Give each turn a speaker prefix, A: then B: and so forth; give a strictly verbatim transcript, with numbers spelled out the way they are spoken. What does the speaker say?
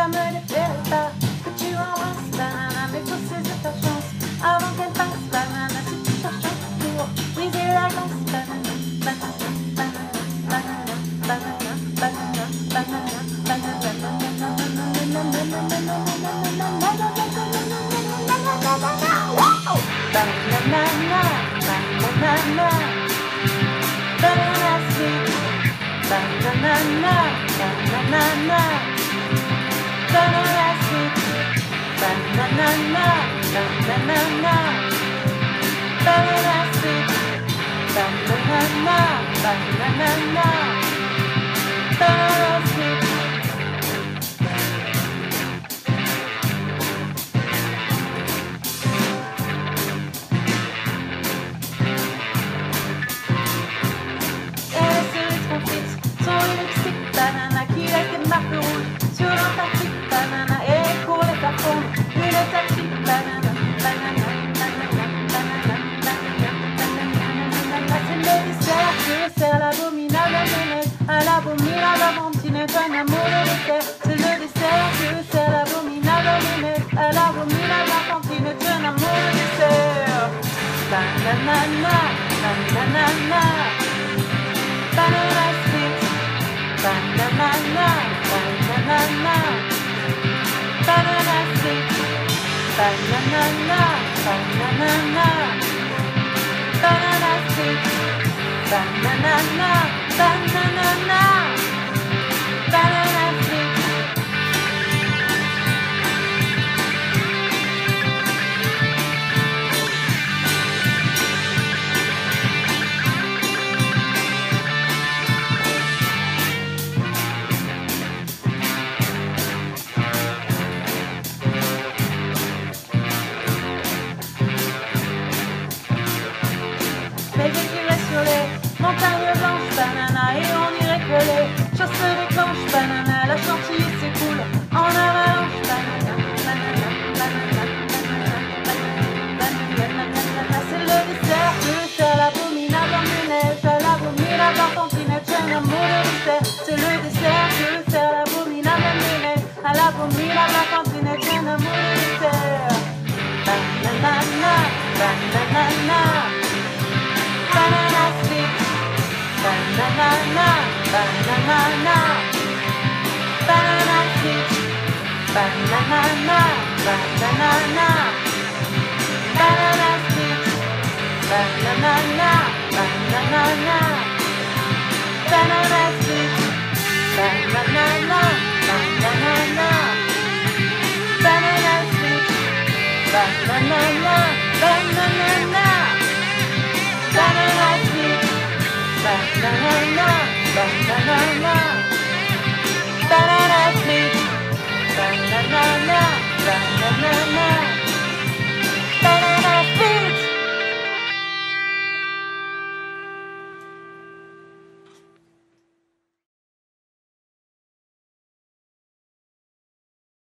A: ça me déplairait pas que tu embrasses banana, mais faut saisir ta chance avant qu'elle passe banana. Si tu cherches un pour briser la glace, banana, banana, banana, banana, banana, banana, banana, banana, banana, banana sweet, banana, banana, banana sweet, banana, banana, banana sweet, banana, banana, banana sweet. Banana qui laisse des marques rouges sur l'Antarctique, banana, et pour les faire fondre une tactique, banana, banana, banana, banana, banana, banana, c'est le dessert que sert l'abominable nénette, à l'abominable amantine, un amour de dessert, c'est le dessert que sert l'abominable nénette, à l'abominable amantine, un amour de dessert, banana, banana, banana sweet. Banana, banana, banana sweet, banana, banana, banana sweet, banana, banana, banana sweet. Mais j'irai sur les montagnes blanches, banana, et on irait que les choses se déclenchent, banana, la chantilly s'écoule en avalanche, banana, banana, banana, banana, banana, banana, c'est le dessert que sert l'abominable emmenage, à l'abominable enfantinette, un amour de dessert, c'est le dessert que sert l'abominable emmenage, à l'abominable enfantinette, un amour de dessert, banana, banana, banana sweet, banana, banana, banana sweet, banana, banana, banana sweet, banana, banana, banana.